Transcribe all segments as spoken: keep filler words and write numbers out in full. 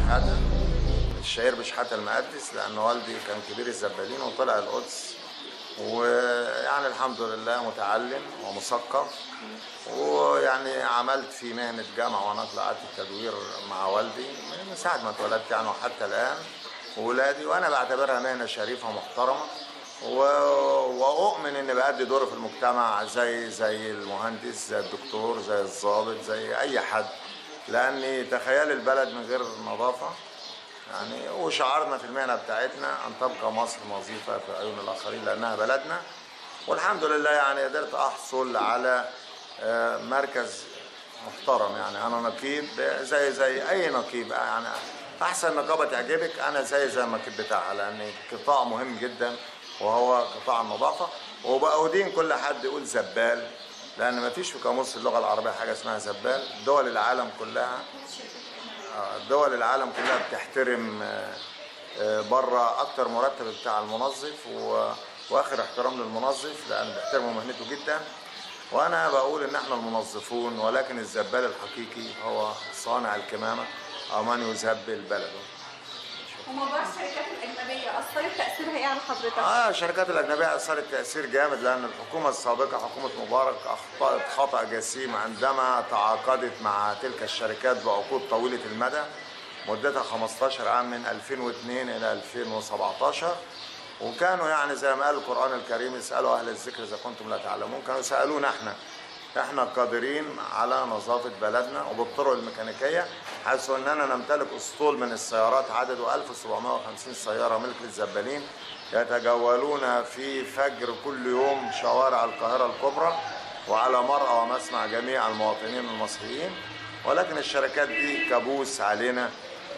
شحاته الشهير بشحاته المقدس، لان والدي كان كبير الزبالين وطلع القدس، ويعني الحمد لله متعلم ومثقف، ويعني عملت في مهنه جامعه ونقل عادة التدوير مع والدي من ساعه ما اتولدت يعني وحتى الان وولادي، وانا بعتبرها مهنه شريفه ومحترمه، واؤمن اني بأدي دوري في المجتمع زي زي المهندس، زي الدكتور، زي الضابط، زي اي حد، لاني تخيل البلد من غير نظافه يعني. وشعارنا في المهنه بتاعتنا ان تبقى مصر نظيفه في عيون الاخرين لانها بلدنا، والحمد لله يعني قدرت احصل على مركز محترم. يعني انا نقيب زي زي اي نقيب، يعني احسن نقابه تعجبك انا زي زي النقيب بتاعها، لان قطاع مهم جدا وهو قطاع النظافه. وبأودين كل حد يقول زبال، لان ما فيش في قاموس اللغه العربيه حاجه اسمها زبال. دول العالم كلها دول العالم كلها بتحترم بره اكتر مرتب بتاع المنظف واخر احترام للمنظف، لان بيحترموا مهنته جدا. وانا بقول ان احنا المنظفون، ولكن الزبال الحقيقي هو صانع الكمامه او من يزبل بلده. وموضوع الشركات الاجنبيه اثرت تاثيرها ايه على حضرتك؟ اه الشركات الاجنبيه اثرت تاثير جامد، لان الحكومه السابقه حكومه مبارك اخطات خطا جسيم عندما تعاقدت مع تلك الشركات بعقود طويله المدى مدتها خمستاشر عام من ألفين واثنين الى ألفين وسبعتاشر، وكانوا يعني زي ما قال القرآن الكريم اسألوا أهل الذكر إذا كنتم لا تعلمون. كانوا سألونا احنا احنا قادرين على نظافة بلدنا وبالطرق الميكانيكية، حيث أننا نمتلك أسطول من السيارات عدده ألف وسبعمائة وخمسين سيارة ملك للزبالين يتجولون في فجر كل يوم شوارع القاهرة الكبرى وعلى مرأى ومسمع جميع المواطنين المصريين. ولكن الشركات دي كابوس علينا،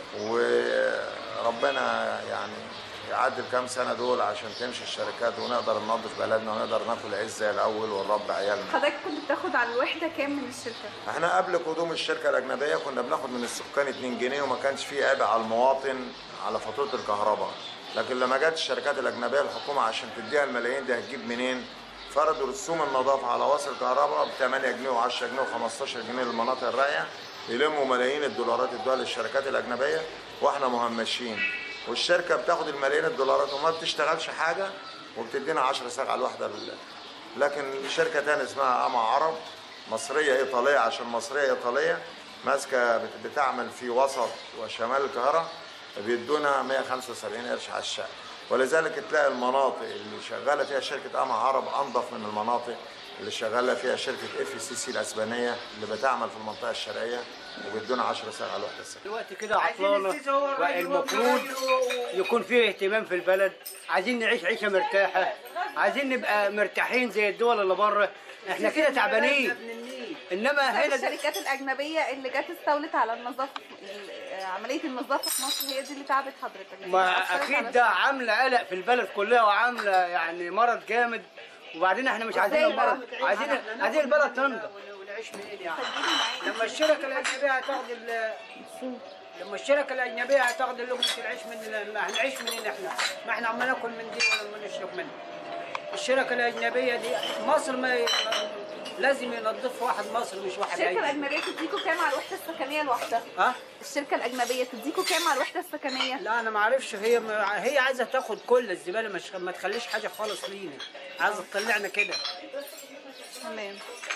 وربنا يعني يعدي كام سنه دول عشان تمشي الشركات ونقدر ننظف بلدنا ونقدر ناكل عيش زي الاول ونربي عيالنا. حضرتك كنت بتاخد على الوحده كام من الشركه؟ احنا قبل قدوم الشركه الاجنبيه كنا بناخد من السكان اتنين جنيه، وما كانش فيه عبء على المواطن على فاتوره الكهرباء. لكن لما جت الشركات الاجنبيه الحكومه عشان تديها الملايين دي هتجيب منين؟ فرضوا رسوم النظافه على وصل كهرباء ب ثمانية جنيه وعشرة جنيه وخمستاشر جنيه للمناطق الراقيه، يلموا ملايين الدولارات ادوها للشركات الاجنبيه واحنا مهمشين، والشركه بتاخد الملايين الدولارات وما بتشتغلش حاجه وبتدينا عشرة صاغ على الوحده بالله. لكن شركه ثانيه اسمها اما عرب مصريه ايطاليه، عشان مصريه ايطاليه ماسكه بتعمل في وسط وشمال القاهره، بيدونا مائة وخمسة وسبعين قرش على الشقه. ولذلك تلاقي المناطق اللي شغاله فيها شركه اما عرب انظف من المناطق اللي شغاله فيها شركه اف سي سي الاسبانيه اللي بتعمل في المنطقه الشرقيه وبيدونا عشرة صاغ على الوحده السنه. دلوقتي كده عطلانه، والمفروض يكون فيه اهتمام في البلد. عايزين نعيش عيشه مرتاحه، عايزين نبقى مرتاحين زي الدول اللي بره. احنا كده تعبانين. انما هنا الشركات الاجنبيه اللي جت استولت على النظافه، عمليه النظافه في مصر هي دي اللي تعبت حضرتك. ما اكيد ده عامله قلق في البلد كلها وعامله يعني مرض جامد. وبعدين احنا مش عايزين المرض، عايزين عايزين البلد تنضف. ونعيش منين يعني؟ لما الشركه الاجنبيه هتاخد لما الشركه الاجنبيه هتاخد لقمه العيش من هنعيش منين احنا؟ ما احنا عم ناكل من دي ولا نشرب منها. الشركه الاجنبيه دي مصر ما لازم ينظف واحد مصري مش واحد الشركه الاجنبيه تديكوا كام على الوحده السكنيه الواحده؟ ها؟ الشركه الاجنبيه تديكوا كام على الوحده السكنيه؟ لا انا ما اعرفش. هي هي عايزه تاخد كل الزباله، مش ما تخليش حاجه خالص لينا، عايزه تطلعنا كده. تمام.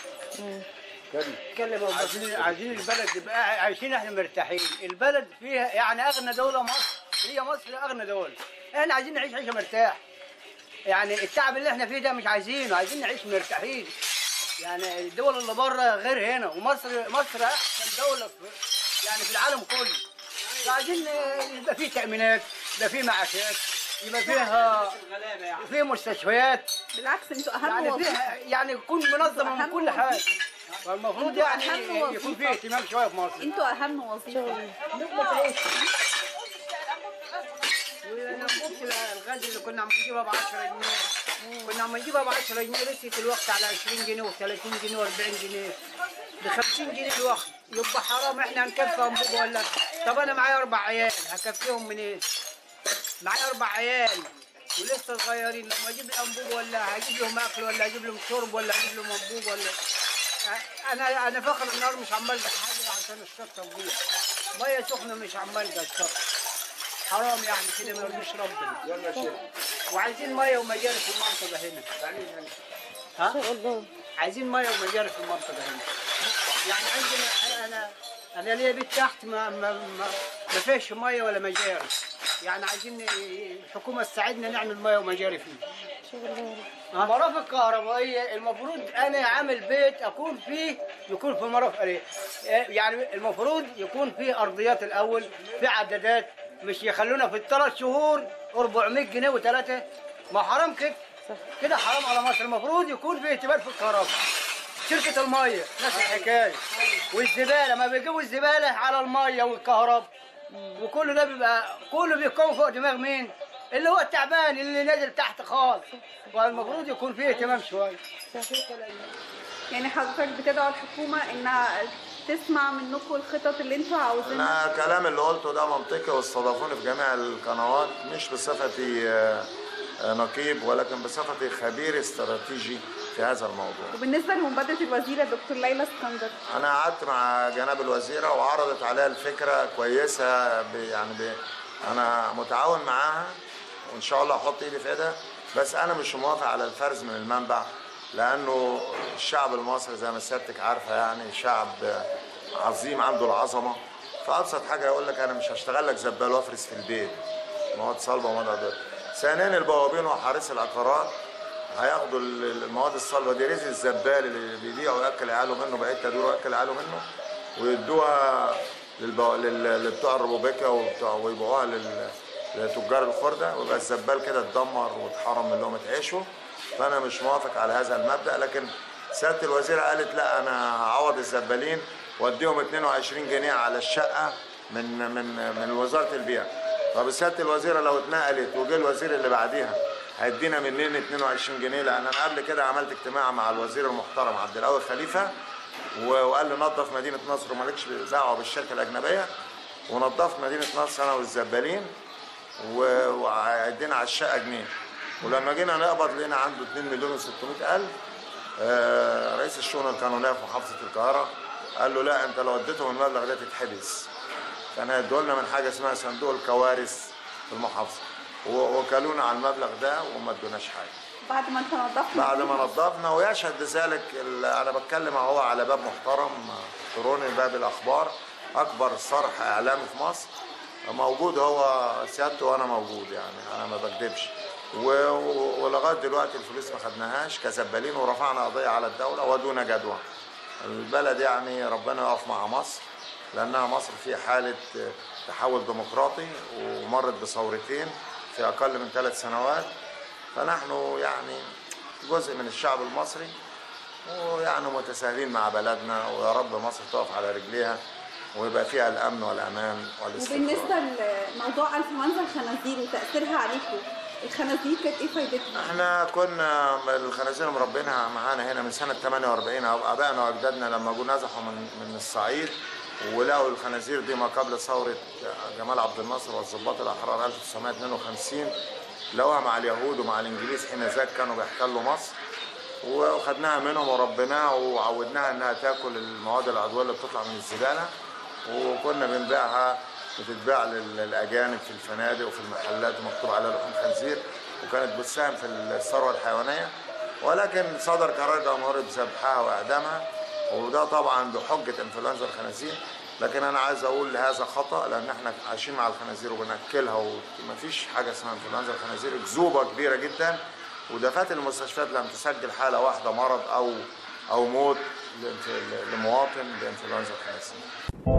نتكلم عايزين عايزين البلد تبقى عايشين احنا مرتاحين. البلد فيها يعني اغنى دوله مصر، هي مصر اغنى دوله. احنا عايزين نعيش عيشه مرتاح. يعني التعب اللي احنا فيه ده مش عايزينه، عايزين نعيش مرتاحين. يعني الدول اللي بره غير هنا، ومصر مصر احسن دوله في يعني في العالم كله. عايزين يبقى فيه تامينات، يبقى فيه معاشات، يبقى فيها في مستشفيات. بالعكس انتوا اهم يعني وظيفه، يعني يكون منظمه من كل حاجه. فالمفروض يعني يكون فيه اهتمام شويه في مصر. انتوا اهم وظيفه. الغاز اللي كنا عم نجيبها ب عشرة جنيه، كنا عم نجيبها ب عشرة جنيه، رست الوقت على عشرين جنيه وثلاثين جنيه وأربعين جنيه، ب خمسين جنيه الوقت. يبقى حرام احنا هنكفي انبوبه ولا؟ طب انا معايا اربع عيال هكفيهم منين؟ معايا اربع عيال ولسه صغيرين، لما اجيب الانبوبه ولا هجيب لهم اكل ولا هجيب لهم شرب ولا هجيب لهم انبوبه ولا؟ انا انا فاخر النهار مش عمال بحاجه عشان الشطه تضيع. ميه سخنه مش عمال قشطه، حرام يعني كده ما يرضيش ربنا. يلا شيل. وعايزين ميه ومجاري في المنطقه هنا. ها؟ ان شاء الله. عايزين ميه ومجاري في المنطقه هنا. يعني عندنا انا انا انا ليا بيت تحت ما ما ما, ما فيش ميه ولا مجاري. يعني عايزين الحكومه تساعدنا نعمل ميه ومجاري فيه. ان شاء الله. المرافق الكهربائيه المفروض انا عامل بيت اكون فيه يكون في مرافق عليه. يعني المفروض يكون فيه ارضيات الاول، في عدادات، مش يخلونا في الثلاث شهور أربعمية جنيه وثلاثه. ما حرام كده. كده حرام على مصر. المفروض يكون في اهتمام في الكهرباء. شركه الميه نفس الحكايه. والزباله ما بيجيبوا الزباله على الميه والكهرباء. وكل ده بيبقى كله بيكون فوق دماغ مين؟ اللي هو التعبان اللي نازل تحت خالص. والمفروض يكون فيه اهتمام شويه. يعني حضرتك بتدعو الحكومه انها تسمع منكم الخطط اللي انتوا عاوزينها؟ انا الكلام اللي قلته ده منطقي، واستضافوني في جميع القنوات مش بصفتي آه، آه، نقيب، ولكن بصفتي خبير استراتيجي في هذا الموضوع. وبالنسبه لمبادره الوزيره الدكتور ليلى اسكندر، انا قعدت مع جناب الوزيره وعرضت عليها الفكره كويسه، ب- يعني ب... انا متعاون معاها وان شاء الله احط ايدي في ايدها، بس انا مش موافق على الفرز من المنبع، لانه الشعب المصري زي ما سيادتك عارفه يعني شعب عظيم عنده العظمه. فابسط حاجه يقول لك انا مش هشتغل لك زبال وافرز في البيت مواد صلبه ومواد عضويه. ثانيا البوابين وحارس العقارات هياخدوا المواد الصلبه دي، رزق الزبال اللي بيبيع وياكل عياله منه، بقيت تدور وياكل عياله منه، ويدوها للبو... لل... لبتوع الروبيكا وبتوع ويبيعوها لل... لتجار الخرده، ويبقى الزبال كده اتدمر واتحرم من لقمه عيشه. فانا مش موافق على هذا المبدا، لكن سياده الوزيره قالت لا انا هعوض الزبالين واديهم اتنين وعشرين جنيه على الشقه من من من وزاره البيئه. طب سياده الوزيره لو اتنقلت وجه الوزير اللي بعديها هيدينا منين اتنين وعشرين جنيه؟ لان انا قبل كده عملت اجتماع مع الوزير المحترم عبد القوي خليفه وقال لي نظف مدينه نصر ومالكش دعوه بالشركه الاجنبيه، ونظفت مدينه نصر انا والزبالين وهيدينا على الشقه جنيه. ولما جينا نقبض لقينا عنده اتنين مليون وستمية الف. آه رئيس الشؤون القانونيه في محافظه القاهره قال له لا انت لو اديتهم المبلغ ده تتحبس. كان هيدوا لنا من حاجه اسمها صندوق الكوارث في المحافظه، ووكلونا على المبلغ ده وما ادوناش حاجه. بعد ما انت نظفت بعد ما نظفنا، ويشهد بذلك انا بتكلم اهو على باب محترم الكتروني، باب الاخبار، اكبر صرح اعلامي في مصر موجود هو سيادته وانا موجود، يعني انا ما بكذبش. ولغايه دلوقتي الفلوس ما خدناهاش كزبالين، ورفعنا قضيه على الدوله ودون جدوى. البلد يعني ربنا يقف مع مصر، لانها مصر في حاله تحول ديمقراطي ومرت بثورتين في اقل من ثلاث سنوات. فنحن يعني جزء من الشعب المصري ويعني متساهلين مع بلدنا، ويا رب مصر تقف على رجليها ويبقى فيها الامن والامان والاستقرار. وبالنسبه لموضوع انفلونزا الخنازير وتاثيرها عليكم، الخنازير كانت ايه فايدتها؟ احنا كنا الخنازير مربينها معانا هنا من سنه ثمانية وأربعين، ابائنا واجدادنا لما جو نزحوا من من الصعيد ولقوا الخنازير دي ما قبل ثوره جمال عبد الناصر والضباط الاحرار ألف وتسعمية اتنين وخمسين، لقوها مع اليهود ومع الانجليز حين ذاك كانوا بيحتلوا مصر، وخدناها منهم وربيناها وعودناها انها تاكل المواد العضويه اللي بتطلع من الزباله، وكنا بنبيعها بتتباع للاجانب في الفنادق وفي المحلات مكتوب عليها لحوم خنزير، وكانت بتساهم في الثروه الحيوانيه. ولكن صدر قرار جمهوري بذبحها واعدامها، وده طبعا بحجه انفلونزا الخنازير. لكن انا عايز اقول هذا خطا، لان احنا عايشين مع الخنازير وبناكلها ومفيش حاجه اسمها انفلونزا الخنازير، اكذوبه كبيره جدا. ودفات المستشفيات لم تسجل حاله واحده مرض او او موت لمواطن بانفلونزا الخنازير.